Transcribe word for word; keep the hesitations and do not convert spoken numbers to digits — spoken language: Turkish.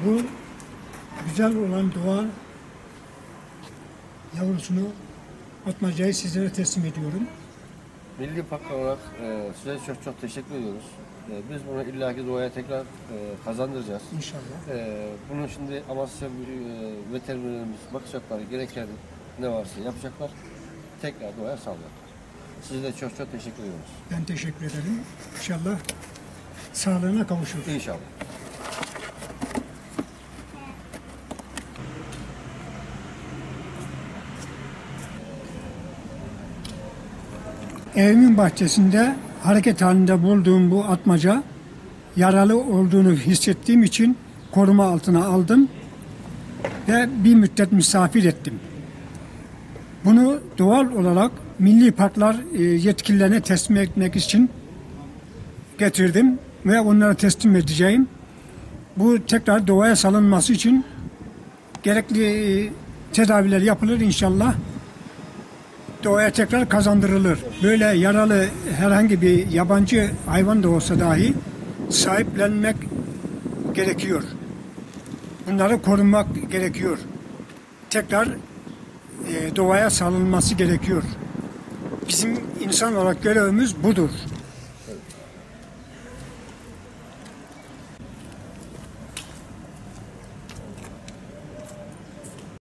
Bu güzel olan doğal yavrusunu, atmacayı sizlere teslim ediyorum. Milli Park olarak e, size çok çok teşekkür ediyoruz. E, biz bunu illaki doğaya tekrar e, kazandıracağız. İnşallah. E, bunun şimdi Amasya e, veterinerlerimiz bakacaklar, gereken ne varsa yapacaklar. Tekrar doğaya salacaklar. Size de çok çok teşekkür ediyoruz. Ben teşekkür ederim. İnşallah sağlığına kavuşur. İnşallah. Evimin bahçesinde hareket halinde bulduğum bu atmaca yaralı olduğunu hissettiğim için koruma altına aldım ve bir müddet misafir ettim. Bunu doğal olarak milli parklar e, yetkililerine teslim etmek için getirdim ve onlara teslim edeceğim. Bu tekrar doğaya salınması için gerekli e, tedaviler yapılır inşallah. Doğaya tekrar kazandırılır. Böyle yaralı herhangi bir yabancı hayvan da olsa dahi sahiplenmek gerekiyor. Bunları korunmak gerekiyor. Tekrar e, doğaya salınması gerekiyor. Bizim insan olarak görevimiz budur.